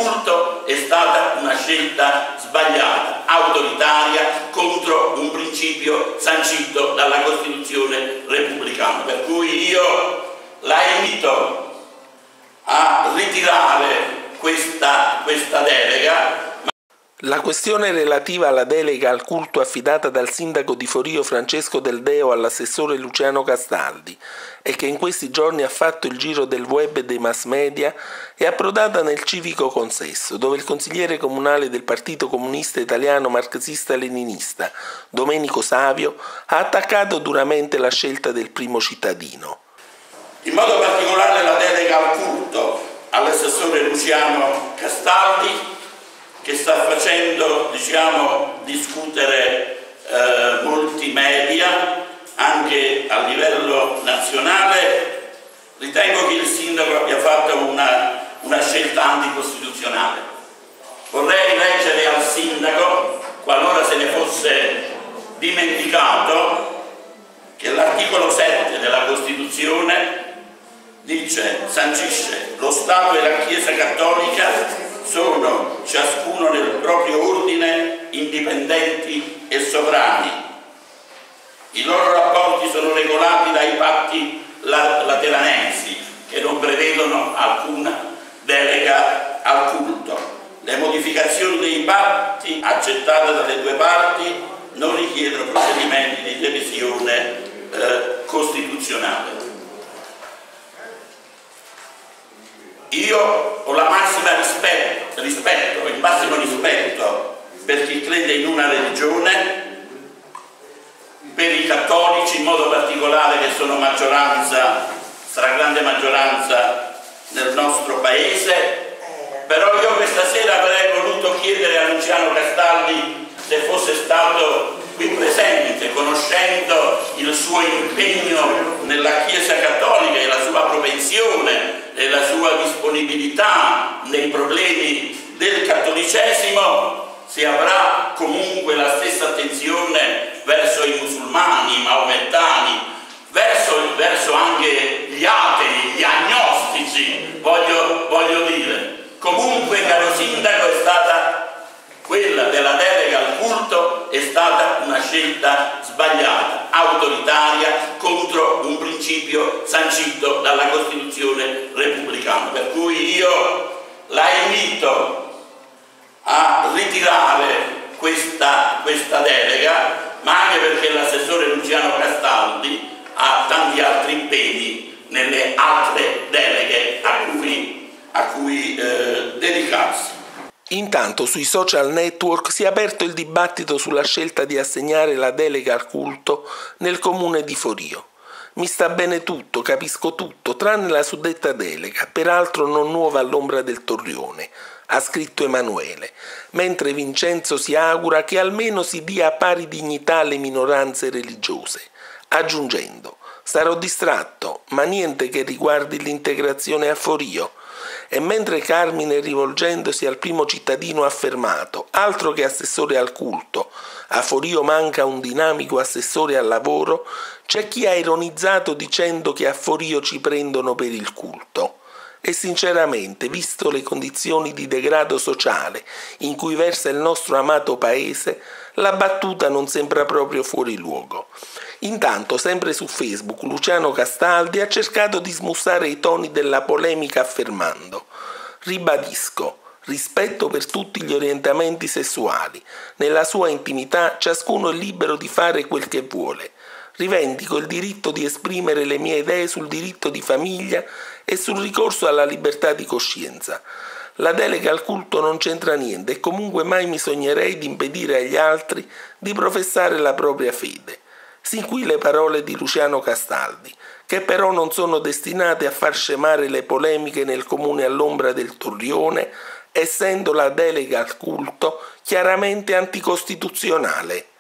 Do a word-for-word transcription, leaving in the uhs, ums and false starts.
culto è stata una scelta sbagliata, autoritaria, contro un principio sancito dalla Costituzione repubblicana. Per cui io la invito a ritirare questa, questa delega. La questione relativa alla delega al culto affidata dal sindaco di Forio Francesco Del Deo all'assessore Luciano Castaldi e che in questi giorni ha fatto il giro del web e dei mass media è approdata nel civico consesso, dove il consigliere comunale del Partito Comunista Italiano Marxista-Leninista, Domenico Savio, ha attaccato duramente la scelta del primo cittadino. In modo particolare la delega al culto all'assessore Luciano Castaldi, che sta facendo, diciamo, discutere eh, molti media anche a livello nazionale. Ritengo che il sindaco abbia fatto una, una scelta anticostituzionale. Vorrei leggere al sindaco, qualora se ne fosse dimenticato, che l'articolo sette della Costituzione dice, sancisce: lo Stato e la Chiesa Cattolica sono ciascuno nel proprio ordine indipendenti e sovrani. I loro rapporti sono regolati dai patti lateranensi che non prevedono alcuna delega al culto. Le modificazioni dei patti accettate dalle due parti non richiedono procedimenti di revisione eh, costituzionale. Io ho la massima rispetto, rispetto, il massimo rispetto per chi crede in una religione, per i cattolici in modo particolare, che sono maggioranza, stragrande maggioranza nel nostro paese, però io questa sera avrei voluto chiedere a Luciano Castaldi se fosse stato qui presente, conoscendo il suo impegno nella Chiesa Cattolica e la sua propensione e la sua disponibilità nei problemi del cattolicesimo, se avrà comunque la stessa attenzione verso i musulmani, i maomettani, verso, verso anche gli atei, gli agnostici, voglio, voglio dire. Comunque, caro sindaco, è stata quella della delega al culto è stata una scelta sbagliata, autoritaria, contro un principio sancito dalla Costituzione repubblicana. Per cui io la invito a ritirare questa, questa delega, ma anche perché l'assessore Luciano Castaldi ha tanti altri impegni nelle altre deleghe a cui, a cui eh, dedicarsi. Intanto sui social network si è aperto il dibattito sulla scelta di assegnare la delega al culto nel comune di Forio. Mi sta bene tutto, capisco tutto, tranne la suddetta delega, peraltro non nuova all'ombra del torrione, ha scritto Emanuele, mentre Vincenzo si augura che almeno si dia pari dignità alle minoranze religiose, aggiungendo: sarò distratto, ma niente che riguardi l'integrazione a Forio. E mentre Carmine, rivolgendosi al primo cittadino, ha affermato: altro che assessore al culto, a Forio manca un dinamico assessore al lavoro, c'è chi ha ironizzato dicendo che a Forio ci prendono per il culto. E sinceramente, visto le condizioni di degrado sociale in cui versa il nostro amato paese, la battuta non sembra proprio fuori luogo. Intanto, sempre su Facebook, Luciano Castaldi ha cercato di smussare i toni della polemica affermando: ribadisco, rispetto per tutti gli orientamenti sessuali, nella sua intimità ciascuno è libero di fare quel che vuole. Rivendico il diritto di esprimere le mie idee sul diritto di famiglia e sul ricorso alla libertà di coscienza. La delega al culto non c'entra niente e comunque mai mi sognerei di impedire agli altri di professare la propria fede. Sin qui le parole di Luciano Castaldi, che però non sono destinate a far scemare le polemiche nel comune all'ombra del torrione, essendo la delega al culto chiaramente anticostituzionale.